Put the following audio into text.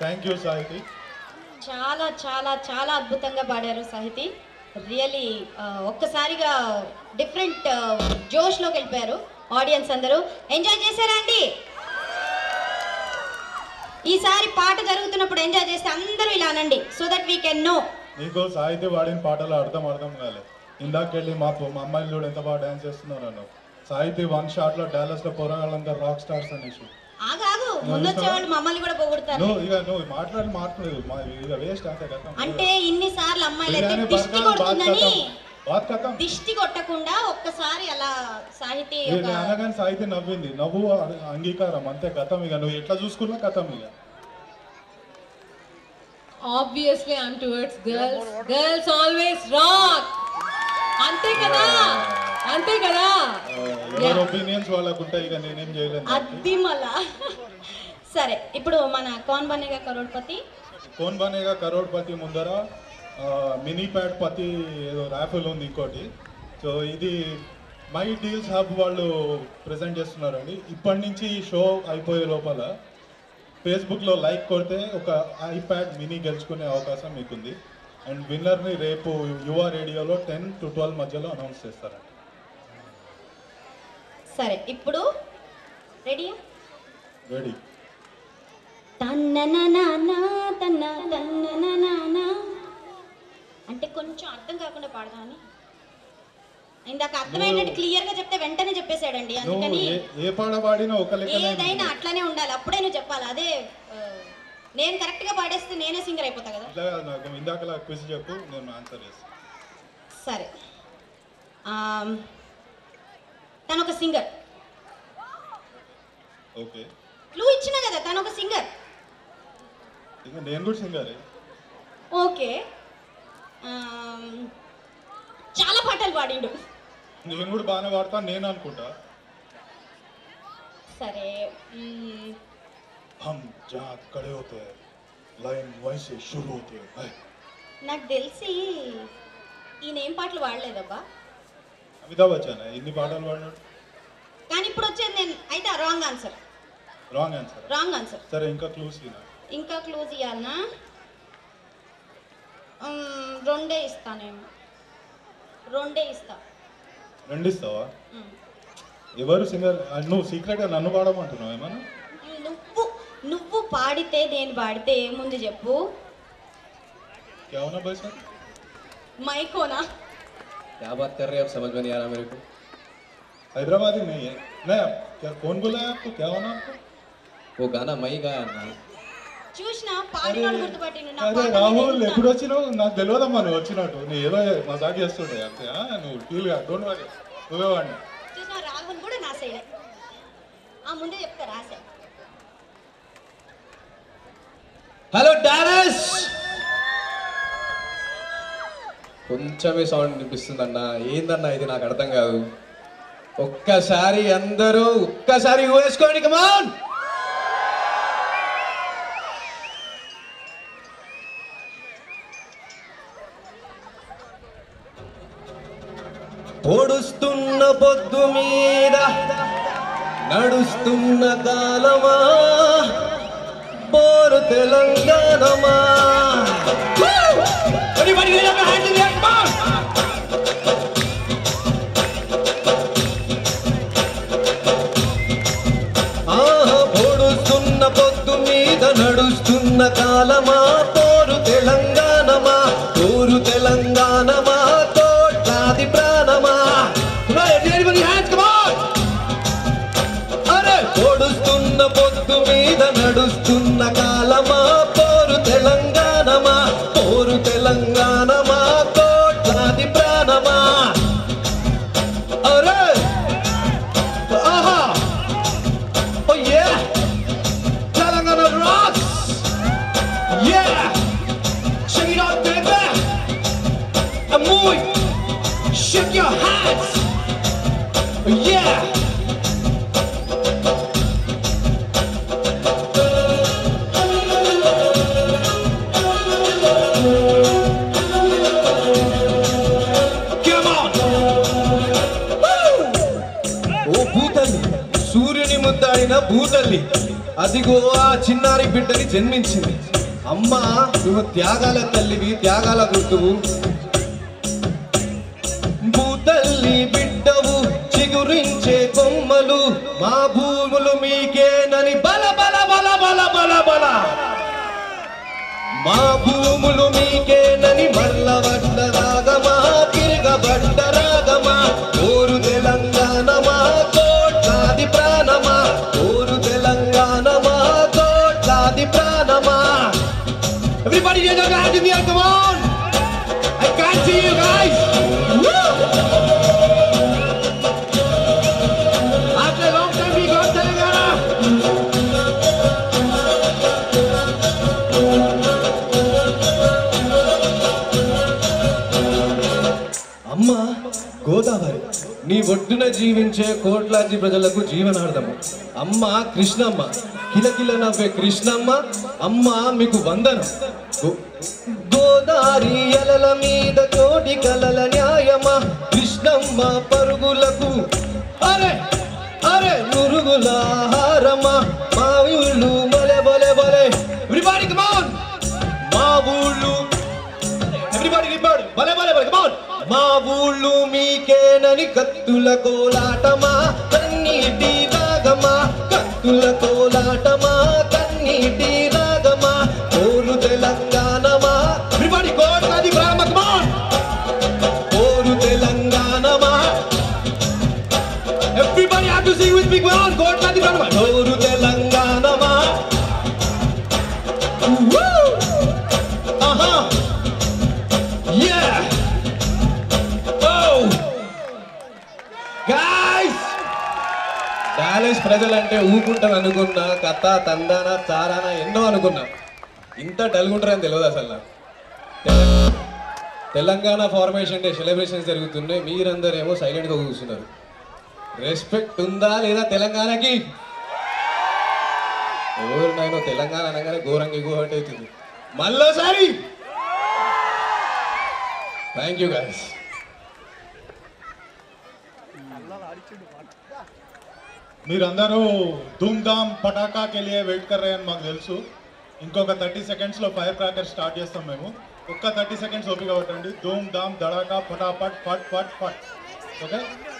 Thank you Sahiti. చాలా చాలా చాలా అద్భుతంగా పాడారు సాహితి. రియలీ ఒక్కసారిగా డిఫరెంట్ జోష్లోకి వెళ్ళిపోయారు. ఆడియన్స్ అందరూ ఎంజాయ్ చేశారా అండి? ఈసారి పాట జరుగుతున్నప్పుడు ఎంజాయ్ చేస్తే అందరూ ఇలా అనండి, so that we can know. నీకు సాహితి పాడిన పాటలు అర్థం కాలే. ఇందాకెళ్ళి మా అమ్మాయిలు చూడు ఎంత బాగా డాన్స్ చేస్తున్నారు అన్న. సాహితి వన్ షాట్ లో డాలస్ లో పోరాగాళ్ళంతా రాక్ స్టార్స్ అనేసి. ఆగాగు, ముందొచ్చేవాళ్ళు మమ్మల్ని కూడా పోగొడతారు. ఇక నువ్వు మాట్లాడలేదు ఇక వేస్ట్ అంతే కదా. అంటే ఇన్ని సార్లు అమ్మాయిలు అయితే దిష్టి కొడుతుందని దిష్టి కొట్టకుండా ఒక్కసారి అలా సాహితి అనగానే సాహితి నవ్వింది. నవ్వు అంగీకారం అంతే కథం. ఇక నువ్వు ఎట్లా చూసుకున్నా కథం. ఇక obviously I'm towards girls. Girls always rock. అంతే కదా, అంతే కదా. ఎవరి ఒపీనియన్స్ వాళ్ళకు ఉంటాయి. ఇక నేనేం చేయలేను. అది మళ్ళా సరే. ఇప్పుడు మన కౌన్ బనేగా కరోడ్పతి ముందర మినీ ప్యాడ్ పతి ఏదో ర్యాఫుల్ ఉంది ఇంకోటి. సో ఇది మై డీల్స్ హబ్ వాళ్ళు ప్రెజెంట్ చేస్తున్నారండి. ఇప్పటి నుంచి ఈ షో అయిపోయే లోపల ఫేస్బుక్లో లైక్ కొడితే ఒక ఐప్యాడ్ మినీ గెలుచుకునే అవకాశం మీకుంది. అండ్ విన్నర్ని రేపు యువ రేడియోలో 10 to 12 మధ్యలో అనౌన్స్ చేస్తారండి. సరే, ఇప్పుడు రెడీ? అంటే కొంచెం అర్థం కాకుండా పాడదామని. ఇందాక అర్థమయ్యేటట్టు క్లియర్ గా చెప్తే వెంటనే చెప్పేశాడండి. అందుకని ఏ పాట పాడినా ఒక ఏదైనా అట్లానే ఉండాలి, అప్పుడే నువ్వు చెప్పాలి. అదే నేను కరెక్ట్ గా పాడేస్తే నేనే సింగర్ అయిపోతా కదా. ఇందాక క్విజ్ చెప్పు, నేను ఆన్సర్ చేస్తాను. సరే, తను ఒక సింగర్. ఓకే, క్లూ ఇచ్చినా కదా, తను ఒక సింగర్. నేను కూడా సింగరే. ఓకే, చాలా పాటలు పాడిండు. నేను కూడా బాగానే పాడతాను నేను అనుకుంటా. సరే, हम जहाँ खड़े होते हैं लाइन वहीं से शुरू होती है. నాకు తెలిసి ఈయన ఏం పాటలు పాడలేదబ్బా. అమితాబ్ బచ్చన్ ఇన్ని పాటలు పాడినాడు. కానీ ఇప్పుడు వచ్చేది నేను అయితే రాంగ్ ఆన్సర్. Wrong answer. సరే, ఇంకా క్లూస్ ఇవ్వాలనా? రెండే ఇస్తానేమో. రెండు ఇస్తావా? ఎవరు సింగర్? నువ్వు సీక్రెట్గా నన్ను పాడమంటున్నావు ఏమన్నా? నువ్వు పాడితే నేను పాడితే ఏముంది చెప్పు? क्या होना भाई साहब? माइक होना. क्या बात कर रहे हैं आप, समझ में नहीं आ रहा मेरे को. हैदराबादी नहीं है. नहीं, क्या कौन बोला है आपको? क्या होना आपको? वो गाना मई गाया ना. చూసినా పాడినాడు గుర్తుపట్టిను. అరే రాహుల్, ఎప్పుడు వచ్చినావు? నాకు తెలియదమ్మా నువ్వు వచ్చినట్టు. నీ ఏదో మజాక్ చేస్తుండే అంతే. నువ్వు ఫీల్ గా డోంట్ వరీ, నువ్వే వాడిని. చూసినా రాహుల్ కూడా నా సైడే. ముందే చెప్తా రాసే. హలో డారస్, కొంచెమే సౌండ్ వినిపిస్తుందన్నా. ఏందన్నా ఇది? నాకు అర్థం కాదు. ఒక్కసారి అందరూ ఒక్కసారి వేసుకోండి. కమాన్. పొడుస్తున్న పొద్దు మీద నడుస్తున్న కాలమా, బోరు తెలంగాణమా. పొడుస్తున్న పొద్దు మీద నడుస్తున్న కాలమా, బోరు తెలంగాణమా, బోరు తెలంగాణమా, కోట్లాది ప్రాణమా. అరే పొడుస్తున్న పొద్దు మీద నడుస్తున్న కాలమా, పోరు తెలంగాణమా, పోరు తెలంగాణమా, కోట్లాది ప్రాణమా. అరే ఆహా, oh yeah, Telangana rocks. Yeah, check it out baby. Amoy, shake your hands. Yeah. సూర్యుని ముద్దాడిన భూతల్లి, అదిగో ఆ చిన్నారి బిడ్డని జన్మించింది. అమ్మ నువ్వు త్యాగాల తల్లివి, త్యాగాల గుర్తువు. భూతల్లి బిడ్డవు, చిగురించే కొమ్మలు, మా భూములు మీకేనని బల బల బల బల బల బల. మా భూములు మీకేనని మల్లవడ్డ రాగమా, తిరగబడ్డ రాగమా. ఓరు తెలంగాణమా, కోట్లాది ప్రాణమా. ఓరు తెలంగాణమా, కోట్లాది ప్రాణమా. Everybody get your hands in the air, come on! I can't see you guys! Woo! After a long time we got Telangana! అమ్మ గోదావరి నీ ఒడ్డున జీవించే కోట్లాది ప్రజలకు జీవనార్థము. అమ్మ కృష్ణమ్మ, కిలకిల నవ్వే కృష్ణమ్మ, అమ్మ మీకు వందనం. గోదావరి అలల మీద కోటి కలల న్యాయమా, కృష్ణమ్మ పరుగులకు అరే అరే మురుగుల హారమా. మా ఊళ్ళు బలే బలే బలే. Everybody come on. మా ఊళ్ళు ఎవ్రీబడీ రిపార్డ్ బలే బలే బలే కమ్ ఆన్. మా ఊళ్ళు మీకేనని కత్తుల కోలాటమా, కన్నీటి రాగమా. కత్తుల కోలాటమా, కన్నీటి రాగమా. ఓరు తెలంగాణమా, ఎవ్రీబడీ కోట్లాది ప్రాణమా కమ్ ఆన్. ఓరు తెలంగాణమా, everybody have to sing with me come on. కోట్లాది ప్రాణమా. ఓరు తెలంగాణమా. ఆహా యా. డాలస్ ప్రజలంటే ఊకుంటాను అనుకున్నా, కథ తందాన చారాన ఎన్నో అనుకున్నా. ఇంత డల్గుంటారని తెలియదు అసలు నాకు. తెలంగాణ ఫార్మేషన్ డే సెలబ్రేషన్స్ జరుగుతున్నాయి, మీరందరేమో సైలెంట్గా కూర్చున్నారు. రెస్పెక్ట్ ఉందా లేదా తెలంగాణకి? ఎవరు నాయనో తెలంగాణ అనగానే ఘోరంగా ఎగువట్ అవుతుంది. మళ్ళోసారి థ్యాంక్ యూ గైస్. మీరందరూ ధూమ్ ధామ్ పటాకాకి వెళ్ళి వెయిట్ కర్రని మాకు తెలుసు. ఇంకొక 30 సెకండ్స్లో ఫైర్ క్రాకర్ స్టార్ట్ చేస్తాం మేము. ఒక్క 30 సెకండ్స్ ఓపిక పట్టండి. ధూమ్ ధామ్ దడాకా పటాపట్ ఫట్ ఫట్ ఫట్. ఓకే.